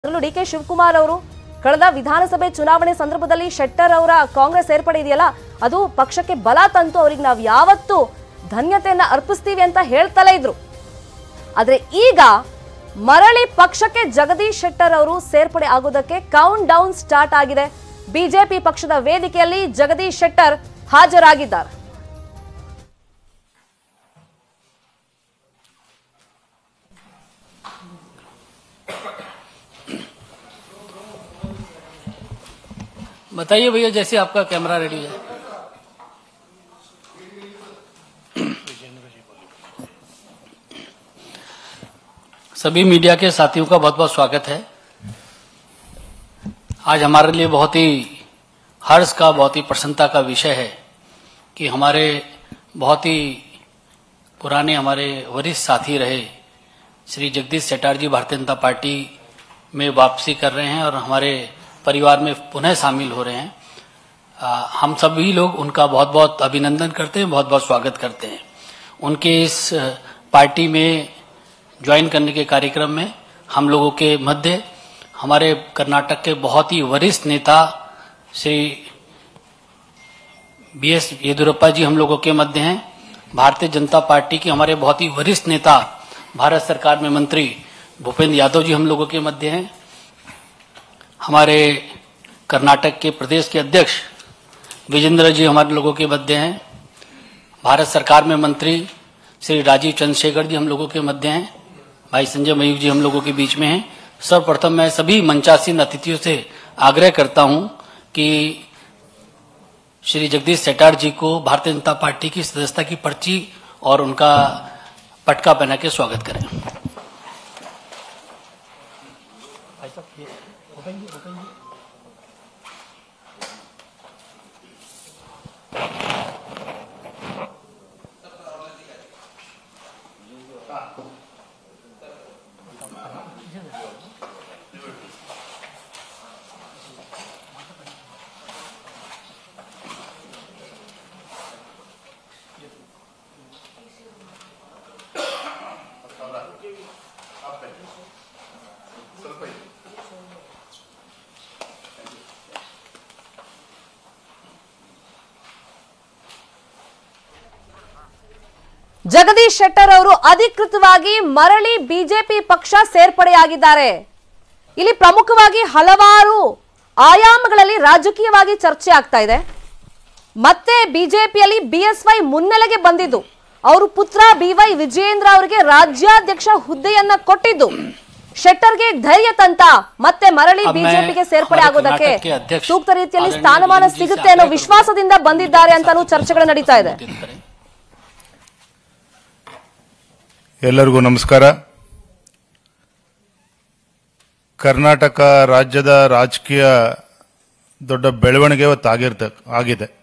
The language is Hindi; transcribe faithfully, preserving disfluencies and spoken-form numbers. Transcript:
ಡಿ ಕೆ ಶಿವಕುಮಾರ್ ಅವರು ಕಳೆದ ವಿಧಾನಸಭೆ ಚುನಾವಣೆ ಸಂದರ್ಭದಲ್ಲಿ ಶೆಟ್ಟರ್ ಅವರ ಕಾಂಗ್ರೆಸ್ ಸೇರ್ಪಡೆ ಇದೆಯಲ್ಲ ಅದು ಪಕ್ಷಕ್ಕೆ ಬಲ ತಂತು ಅವರಿಗೆ ನಾವು ಯಾವತ್ತೂ ಧನ್ಯತೆಯನ್ನ ಅರ್ಪಿಸ್ತೀವಿ ಅಂತ ಹೇಳ್ತಲೇ ಇದ್ರು. ಆದ್ರೆ ಈಗ ಮರಳಿ ಪಕ್ಷಕ್ಕೆ ಜಗದೀಶ್ ಶೆಟ್ಟರ್ ಅವರು ಸೇರ್ಪಡೆ ಆಗೋದಕ್ಕೆ ಕೌಂಟ್ ಡೌನ್ ಸ್ಟಾರ್ಟ್ ಆಗಿದೆ. ಬಿಜೆಪಿ ಪಕ್ಷದ ವೇದಿಕೆಯಲ್ಲಿ ಜಗದೀಶ್ ಶೆಟ್ಟರ್ ಹಾಜರಾಗಿದ್ದಾರೆ. बताइए भैया, जैसे आपका कैमरा रेडी है. सभी मीडिया के साथियों का बहुत बहुत स्वागत है. आज हमारे लिए बहुत ही हर्ष का, बहुत ही प्रसन्नता का विषय है कि हमारे बहुत ही पुराने हमारे वरिष्ठ साथी रहे श्री जगदीश शेट्टार जी भारतीय जनता पार्टी में वापसी कर रहे हैं और हमारे परिवार में पुनः शामिल हो रहे हैं. आ, हम सभी लोग उनका बहुत बहुत अभिनंदन करते हैं, बहुत बहुत स्वागत करते हैं. उनके इस पार्टी में ज्वाइन करने के कार्यक्रम में हम लोगों के मध्य हमारे कर्नाटक के बहुत ही वरिष्ठ नेता श्री बी एस येदियुरप्पा जी हम लोगों के मध्य हैं. भारतीय जनता पार्टी के हमारे बहुत ही वरिष्ठ नेता भारत सरकार में मंत्री भूपेंद्र यादव जी हम लोगों के मध्य हैं. हमारे कर्नाटक के प्रदेश के अध्यक्ष विजेंद्र जी हमारे लोगों के मध्य हैं. भारत सरकार में मंत्री श्री राजीव चंद्रशेखर जी हम लोगों के मध्य हैं. भाई संजय मयूख जी हम लोगों के बीच में हैं. सर्वप्रथम मैं सभी मंचासीन अतिथियों से आग्रह करता हूं कि श्री जगदीश शेट्टार जी को भारतीय जनता पार्टी की सदस्यता की पर्ची और उनका पटका पहना के स्वागत करें. ಜಗದೀಶ್ ಶೆಟ್ಟರ್ ಅವರು ಅಧಿಕೃತವಾಗಿ ಮರಳಿ ಬಿಜೆಪಿ ಪಕ್ಷ ಸೇರ್ಪಡೆಯಾಗಿದ್ದಾರೆ. ಇಲ್ಲಿ ಪ್ರಮುಖವಾಗಿ ಹಲವಾರು ಆಯಾಮಗಳಲ್ಲಿ ರಾಜಕೀಯವಾಗಿ ಚರ್ಚೆ ಆಗ್ತಾ ಇದೆ. ಮತ್ತೆ ಬಿಜೆಪಿಯಲ್ಲಿ ಬಿಎಸ್ವೈ ಮುನ್ನೆಲೆಗೆ ಬಂದಿದ್ದು, ಅವರು ಪುತ್ರ ಬಿವೈ ವಿಜಯೇಂದ್ರ ಅವರಿಗೆ ರಾಜ್ಯಾಧ್ಯಕ್ಷ ಹುದ್ದೆಯನ್ನ ಕೊಟ್ಟಿದ್ದು ಶೆಟ್ಟರ್ಗೆ ಧೈರ್ಯ ತಂತ ಮತ್ತೆ ಮರಳಿ ಬಿಜೆಪಿಗೆ ಸೇರ್ಪಡೆ ಆಗೋದಕ್ಕೆ ಸೂಕ್ತ ರೀತಿಯಲ್ಲಿ ಸ್ಥಾನಮಾನ ಸಿಗುತ್ತೆ ಅನ್ನೋ ವಿಶ್ವಾಸದಿಂದ ಬಂದಿದ್ದಾರೆ ಅಂತಾನೂ ಚರ್ಚೆಗಳು ನಡೀತಾ ಇದೆ. ಎಲ್ಲರಿಗೂ ನಮಸ್ಕಾರ. ಕರ್ನಾಟಕ ರಾಜ್ಯದ ರಾಜಕೀಯ ದೊಡ್ಡ ಬೆಳವಣಿಗೆ ಇವತ್ತು ಆಗಿರ್ತ ಆಗಿದೆ.